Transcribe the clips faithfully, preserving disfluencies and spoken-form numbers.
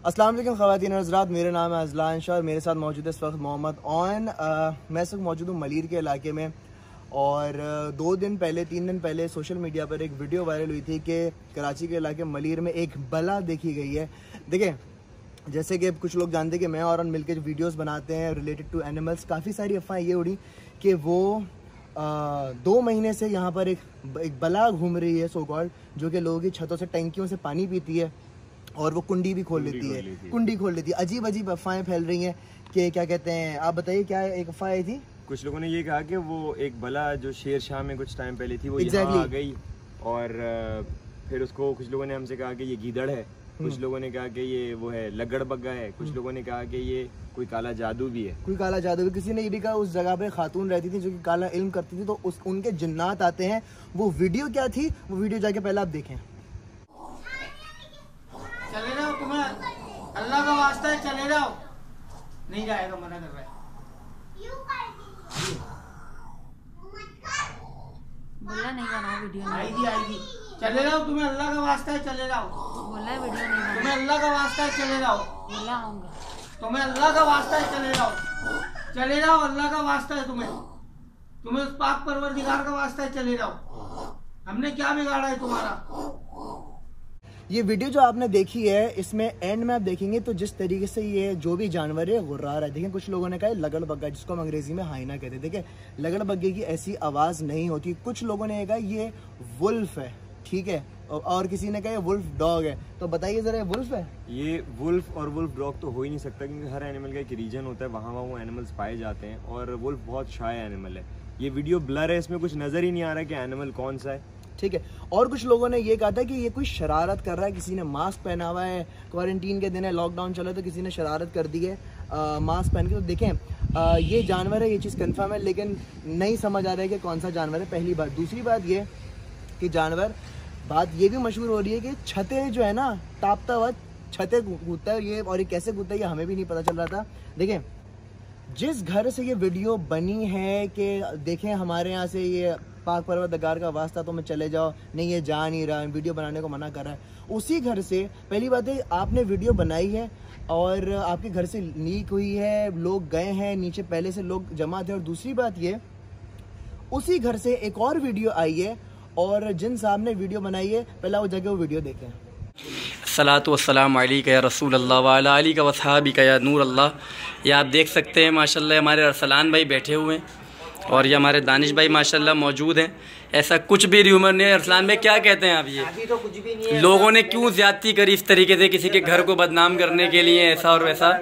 अस्सलाम वालेकुम ख़वातीन और हज़रात, मेरा नाम है अज़लान शाह और मेरे साथ मौजूद है इस वक्त मोहम्मद ऑन। मैं इस वक्त मौजूद हूँ मलीर के इलाके में और दो दिन पहले तीन दिन पहले सोशल मीडिया पर एक वीडियो वायरल हुई थी कि कराची के इलाके मलीर में एक बला देखी गई है। देखिए, जैसे कि कुछ लोग जानते हैं कि मैं और ऑन मिलकर जो वीडियोस बनाते हैं रिलेटेड टू एनिमल्स, काफ़ी सारी अफवाहें ये उड़ी कि वो आ, दो महीने से यहाँ पर एक एक बला घूम रही है सो कॉल्ड, जो कि लोगों की छतों से टंकियों से पानी पीती है और वो कुंडी भी खोल लेती है कुंडी खोल लेती है अजीब अजीब अफवाहें फैल रही हैं कि क्या कहते हैं, आप बताइए क्या एक अफवाह आई थी। कुछ लोगों ने ये कहा कि वो एक बला जो शेर शाह में कुछ टाइम पहले थी वो exactly. यहाँ आ गई और फिर उसको कुछ लोगों ने हमसे कहा कि ये गीदड़ है, कुछ लोगों ने कहा कि ये वो है लगड़ बग्गा है, कुछ लोगों ने कहा कि ये कोई काला जादू भी है कोई काला जादू भी। किसी ने ये भी कहा उस जगह पे खातून रहती थी जो कि काला इल्म करती थी, तो उस उनके जिन्नात आते हैं। वो वीडियो क्या थी, वो वीडियो जाके पहले आप देखें। चले जाओ, तुम्हें अल्लाह का वास्ता है, चले जाओ। नहीं जाएगा, मना कर रहा है। बोला नहीं बनाओ वीडियो नहीं आएगी आएगी चले जाओ, तुम्हें अल्लाह का वास्ता है, चले जाओ। बोला वीडियो नहीं बनाओ, तुम्हें अल्लाह का वास्ता है, चले जाओ। बोला आऊंगा। तुम्हें अल्लाह का वास्ता है, चले जाओ। चले जाओ, अल्लाह का वास्ता है तुम्हें, तुम्हें उस पाक परवरदिगार का वास्ता है, चले जाओ। हमने क्या बिगाड़ा है तुम्हारा। ये वीडियो जो आपने देखी है, इसमें एंड में आप देखेंगे तो जिस तरीके से ये जो भी जानवर है गुर्रा रहा है। देखें, कुछ लोगों ने कहा लगड़ बग्गा, जिसको हम अंग्रेजी में हाइना कहते हैं। देखिए, लगड़ बग्गे की ऐसी आवाज़ नहीं होती। कुछ लोगों ने कहा ये वुल्फ है, ठीक है, और किसी ने कहा ये वुल्फ डॉग है। तो बताइए ज़रा, ये वुल्फ है? ये वुल्फ और वुल्फ डॉग तो हो ही नहीं सकता, क्योंकि हर एनिमल का एक रीजन होता है, वहाँ वहाँ वो एनिमल्स पाए जाते हैं और वुल्फ बहुत शाय एनिमल है। ये वीडियो ब्लर है, इसमें कुछ नज़र ही नहीं आ रहा है कि एनिमल कौन सा है, ठीक है। और कुछ लोगों ने ये कहा था कि ये कोई शरारत कर रहा है, किसी ने मास्क पहना हुआ है, क्वारंटीन के दिन है, लॉकडाउन चला तो किसी ने शरारत कर दी है मास्क पहन के। तो देखें, आ, ये जानवर है, ये चीज़ कंफर्म है, लेकिन नहीं समझ आ रहा है कि कौन सा जानवर है, पहली बात। दूसरी बात ये कि जानवर, बात ये भी मशहूर हो रही है कि छतें जो है ना, तापता हुआ छतें कूदता है ये, और ये कैसे कूदता है ये हमें भी नहीं पता चल रहा था। देखें, जिस घर से ये वीडियो बनी है कि देखें हमारे यहाँ से ये पाक परवरदिगार का वास्ता, तो मैं चले जाओ, नहीं ये जा नहीं रहा, वीडियो बनाने को मना कर रहा है, उसी घर से पहली बात है आपने वीडियो बनाई है और आपके घर से लीक हुई है, लोग गए हैं नीचे, पहले से लोग जमा थे। और दूसरी बात ये, उसी घर से एक और वीडियो आई है और जिन साहब ने वीडियो बनाई है, पहला वो जगह वो वीडियो देखें। सलातु वस्सलाम अलैका या रसूल अल्लाह व अला आलिका व सहाबिका या नूर अल्लाह। ये आप देख सकते हैं माशाल्लाह हमारे अरसलान भाई बैठे हुए हैं और ये हमारे दानिश भाई माशाल्लाह मौजूद हैं। ऐसा कुछ भी र्यूमर नहीं है। अरसलान भाई क्या कहते हैं आप, ये अभी तो कुछ भी नहीं है। लोगों ने क्यों ज्यादती करी इस तरीके से किसी के घर को बदनाम करने के लिए, ऐसा और वैसा।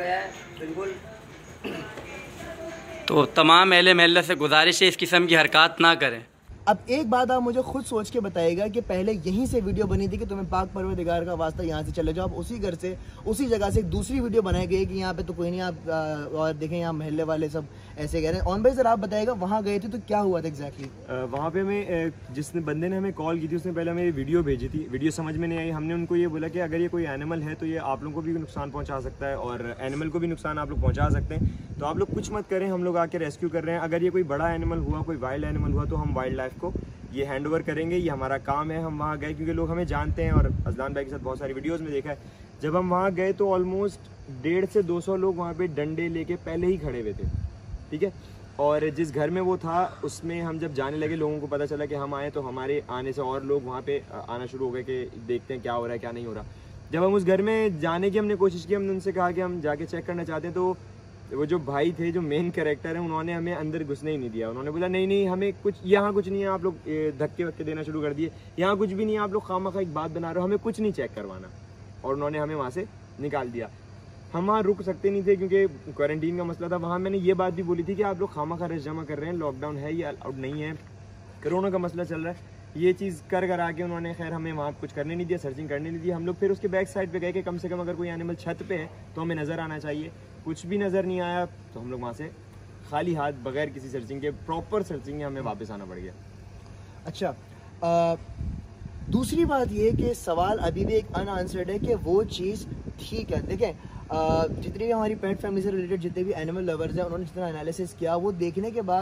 तो तमाम अहले महल्ला से गुजारिश है इस किस्म की हरकत ना करें। अब एक बात आप मुझे खुद सोच के बताइएगा कि पहले यहीं से वीडियो बनी थी कि तुम्हें पाक परवरदिगार का वास्ता यहाँ से चले जाओ, अब उसी घर से उसी जगह से एक दूसरी वीडियो बनाई गई कि यहाँ पे तो कोई नहीं, आप आ, और देखें यहाँ मोहल्ले वाले सब ऐसे कह रहे हैं। ऑन भाई सर आप बताइएगा, वहाँ गए थे तो क्या हुआ था एग्जैक्टली? वहाँ पे हमें जिसने बंदे ने हमें कॉल की थी उसने पहले हमें वीडियो भेजी थी। वीडियो समझ में नहीं आई, हमने उनको ये बोला कि अगर ये कोई एनिमल है तो ये आप लोगों को भी नुकसान पहुँचा सकता है और एनिमल को भी नुकसान आप लोग पहुँचा सकते हैं, तो आप लोग कुछ मत करें, हम लोग आके रेस्क्यू कर रहे हैं। अगर ये कोई बड़ा एनिमल हुआ, कोई वाइल्ड एनिमल हुआ, तो हम वाइल्ड लाइफ को ये हैंड ओवर करेंगे, ये हमारा काम है। हम वहाँ गए क्योंकि लोग हमें जानते हैं और अज़लान भाई के साथ बहुत सारी वीडियोस में देखा है। जब हम वहाँ गए तो ऑलमोस्ट डेढ़ से दो सौ लोग वहाँ पे डंडे लेके पहले ही खड़े हुए थे, ठीक है। और जिस घर में वो था उसमें हम जब जाने लगे, लोगों को पता चला कि हम आए, तो हमारे आने से और लोग वहाँ पे आना शुरू हो गए कि देखते हैं क्या हो रहा है क्या नहीं हो रहा। जब हम उस घर में जाने की हमने कोशिश की, हमने उनसे कहा कि हम जाके चेक करना चाहते हैं, तो वो जो भाई थे, जो मेन कैरेक्टर है, उन्होंने हमें अंदर घुसने ही नहीं दिया। उन्होंने बोला नहीं नहीं हमें कुछ यहाँ कुछ नहीं है, आप लोग धक्के वक्के देना शुरू कर दिए, यहाँ कुछ भी नहीं है, आप लोग खामखा एक बात बना रहे हो, हमें कुछ नहीं चेक करवाना, और उन्होंने हमें वहाँ से निकाल दिया। हम वहाँ रुक सकते नहीं थे क्योंकि क्वारंटीन का मसला था। वहाँ मैंने ये बात भी बोली थी कि आप लोग खामखा रश जमा कर रहे हैं, लॉकडाउन है, ये अलाउड नहीं है, कोरोना का मसला चल रहा है। ये चीज़ कर कर आके उन्होंने खैर हमें वहाँ कुछ करने नहीं दिया, सर्चिंग करने नहीं दिया। हम लोग फिर उसके बैक साइड पे गए कि कम से कम अगर कोई एनिमल छत पे है तो हमें नज़र आना चाहिए। कुछ भी नज़र नहीं आया तो हम लोग वहाँ से खाली हाथ, बगैर किसी सर्चिंग के, प्रॉपर सर्चिंग के हमें वापस आना पड़ गया। अच्छा, आ, दूसरी बात ये कि सवाल अभी भी एक अनआंसर्ड है कि वो चीज़ ठीक है। देखें, जितनी भी हमारी पेट फैमिली से रिलेटेड जितने भी एनिमल लवर्स हैं, उन्होंने जितना एनालिसिस किया, वो देखने के बाद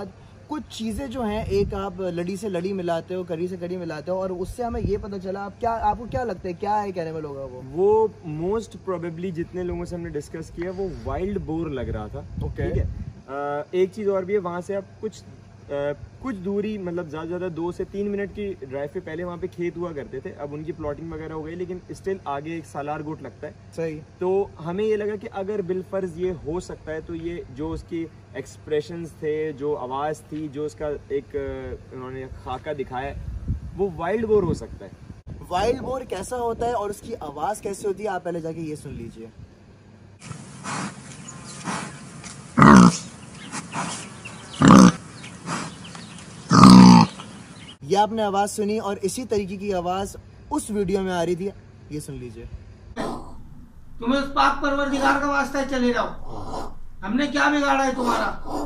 कुछ चीज़ें जो हैं, एक आप लड़ी से लड़ी मिलाते हो, कड़ी से कड़ी मिलाते हो, और उससे हमें ये पता चला, आप क्या आपको क्या लगता है क्या है कहने में होगा वो वो मोस्ट प्रोबेबली जितने लोगों से हमने डिस्कस किया वो वाइल्ड बोर लग रहा था। ओके। ठीक है। आ, एक चीज़ और भी है, वहाँ से आप कुछ आ, कुछ दूरी मतलब ज़्यादा ज़्यादा दो से तीन मिनट की ड्राइव पे पहले वहाँ पे खेत हुआ करते थे, अब उनकी प्लॉटिंग वगैरह हो गई, लेकिन स्टिल आगे एक सालार गोट लगता है। सही। तो हमें ये लगा कि अगर बिलफर्ज ये हो सकता है तो ये जो उसकी एक्सप्रेशंस थे, जो आवाज़ थी, जो उसका एक उन्होंने खाका दिखाया, वो वाइल्ड बोर हो सकता है। वाइल्ड बोर कैसा होता है और उसकी आवाज़ कैसे होती है, आप पहले जाके ये सुन लीजिए। ये आपने आवाज़ सुनी और इसी तरीके की आवाज़ उस वीडियो में आ रही थी, ये सुन लीजिए। तुम्हें उस पाक परवरदिगार का वास्ता है, चले जाओ। हमने क्या बिगाड़ा है तुम्हारा?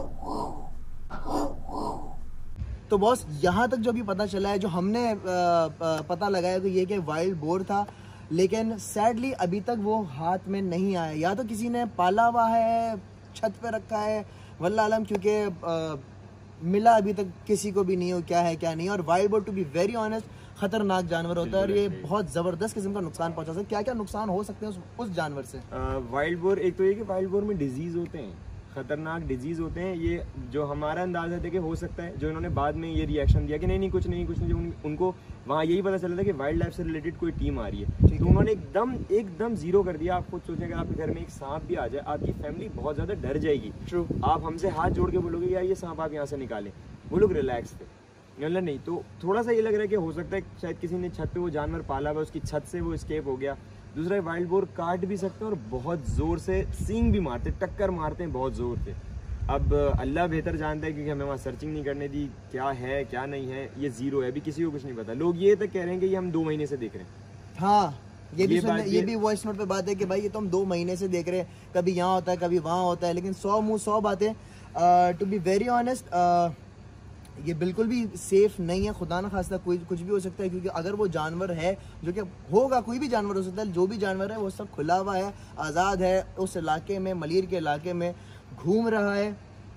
तो बॉस यहाँ तक जो अभी पता चला है, जो हमने आ, आ, पता लगाया तो ये कि वाइल्ड बोर था, लेकिन सैडली अभी तक वो हाथ में नहीं आया। या तो किसी ने पाला हुआ है, छत पे रखा है, वल्लाह आलम, क्योंकि मिला अभी तक किसी को भी नहीं हो क्या है क्या नहीं। और wild boar to be very honest खतरनाक जानवर होता है और ये बहुत ज़बरदस्त किस्म का नुकसान पहुंचा सकता है। क्या क्या नुकसान हो सकते हैं उस, उस जानवर से? वाइल्ड बोर, एक तो ये कि वाइल्ड बोर में डिजीज़ होते हैं, खतरनाक डिजीज़ होते हैं। ये जो हमारा अंदाज़ा था कि हो सकता है, जो इन्होंने बाद में ये रिएक्शन दिया कि नहीं नहीं कुछ नहीं कुछ नहीं, जो उन, उनको वहाँ यही पता चला था कि वाइल्ड लाइफ से रिलेटेड कोई टीम आ रही है, तो उन्होंने एकदम एकदम जीरो कर दिया। आप खुद सोचें अगर आपके घर में एक सांप भी आ जाए, आपकी फैमिली बहुत ज़्यादा डर जाएगी। ट्रू। आप हमसे हाथ जोड़ के बोलोगे यार ये सांप आप यहाँ से निकालें, वो लोग रिलैक्स थे। मतलब नहीं, तो थोड़ा सा ये लग रहा है कि हो सकता है शायद किसी ने छत पे वो जानवर पाला हुआ, उसकी छत से वो एस्केप हो गया। दूसरा, वाइल्ड बोर काट भी सकते हैं और बहुत ज़ोर से सींग भी मारते, टक्कर मारते हैं बहुत ज़ोर से। अब अल्लाह बेहतर जानता है, क्योंकि हमें वहाँ सर्चिंग नहीं करने दी, क्या है क्या नहीं है, ये जीरो है, अभी किसी को कुछ नहीं पता। लोग ये तक कह रहे हैं कि ये हम दो महीने से देख रहे हैं। हाँ, ये भी ये सुनने, बात ये ये- भी वॉइस नोट पे बात है कि भाई ये तो हम दो महीने से देख रहे हैं, कभी यहाँ होता है कभी वहाँ होता है, लेकिन सौ मुँह सौ बातें। टू बी वेरी ऑनेस्ट ये बिल्कुल भी सेफ नहीं है, खुदा ना खास्ता कोई कुछ भी हो सकता है, क्योंकि अगर वो जानवर है, जो कि होगा, कोई भी जानवर हो सकता है, जो भी जानवर है वो सब खुला हुआ है, आज़ाद है, उस इलाके में, मलीर के इलाके में घूम रहा है।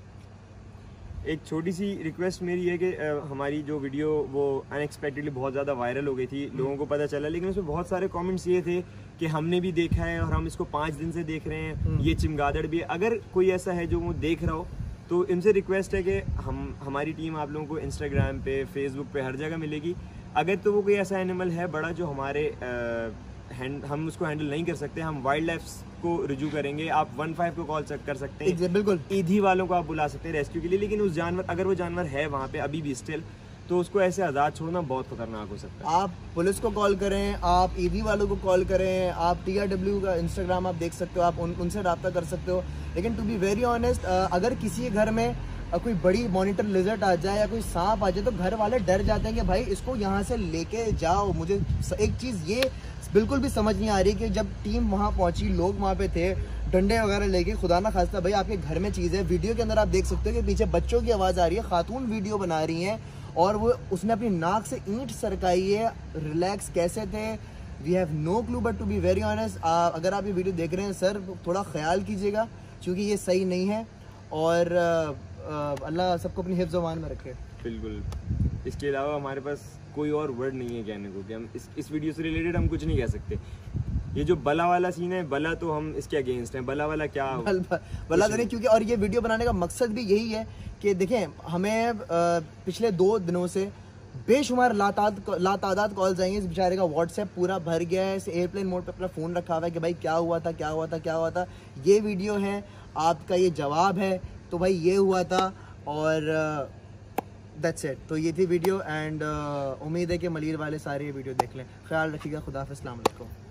एक छोटी सी रिक्वेस्ट मेरी है कि अ, हमारी जो वीडियो वो अनएक्सपेक्टेडली बहुत ज़्यादा वायरल हो गई थी, लोगों को पता चला, लेकिन उसमें बहुत सारे कमेंट्स ये थे कि हमने भी देखा है और हम इसको पाँच दिन से देख रहे हैं, ये चिमगादड़ भी है। अगर कोई ऐसा है जो वो देख रहा हो तो इनसे रिक्वेस्ट है कि हम हमारी टीम आप लोगों को इंस्टाग्राम पे, फेसबुक पे, हर जगह मिलेगी। अगर तो वो कोई ऐसा एनिमल है बड़ा जो हमारे आ, हैंड हम उसको हैंडल नहीं कर सकते, हम वाइल्ड लाइफ को रिज्यू करेंगे। आप वन फाइव को कॉल कर सकते हैं, बिल्कुल ईदी वालों को आप बुला सकते हैं रेस्क्यू के लिए। लेकिन उस जानवर, अगर वो जानवर है वहाँ पे अभी भी स्टिल, तो उसको ऐसे आज़ाद छोड़ना बहुत खतरनाक हो सकता है। आप पुलिस को कॉल करें, आप ईदी वालों को कॉल करें, आप टी आर डब्ल्यू का इंस्टाग्राम आप देख सकते हो, आप उन उनसे रब्ता कर सकते हो। लेकिन टू बी वेरी ऑनेस्ट, अगर किसी के घर में अ, कोई बड़ी मॉनिटर लिजर्ट आ जाए या कोई सांप आ जाए, तो घर वाले डर जाते हैं कि भाई इसको यहाँ से लेके जाओ। मुझे एक चीज़ ये बिल्कुल भी समझ नहीं आ रही कि जब टीम वहाँ पहुँची, लोग वहाँ पे थे डंडे वगैरह लेके, खुदा ना खास्ता भाई आपके घर में चीज़ है। वीडियो के अंदर आप देख सकते हो कि पीछे बच्चों की आवाज़ आ रही है, खातून वीडियो बना रही हैं और वो उसने अपनी नाक से ईंट सरकाई है। रिलैक्स कैसे थे, we have no clue, but to be very honest, अगर आप ये वीडियो देख रहे हैं सर, थोड़ा ख्याल कीजिएगा, क्योंकि ये सही नहीं है। और अल्लाह सबको अपनी हिफ्ज़ मान में रखे। बिल्कुल। इसके अलावा हमारे पास कोई और वर्ड नहीं है कहने को कि हम इस इस वीडियो से रिलेटेड हम कुछ नहीं कह सकते। ये जो बला वाला सीन है, बला तो हम इसके अगेंस्ट हैं। बला वाला क्या बल, बला तो नहीं, क्योंकि और ये वीडियो बनाने का मकसद भी यही है कि देखें, हमें आ, पिछले दो दिनों से बेशुमार लाताद लातादाद कॉल्स आई हैं। इस बेचारे का व्हाट्सएप पूरा भर गया है, इस एयरप्लेन मोड पे अपना फ़ोन रखा हुआ है कि भाई क्या हुआ था क्या हुआ था क्या हुआ था। ये वीडियो है, आपका ये जवाब है, तो भाई ये हुआ था और दैट्स इट। तो ये थी वीडियो एंड उम्मीद है कि मलीर वाले सारे ये वीडियो देख लें। ख्याल रखिएगा, खुदा हाफ़िज़, अस्सलाम वालेकुम।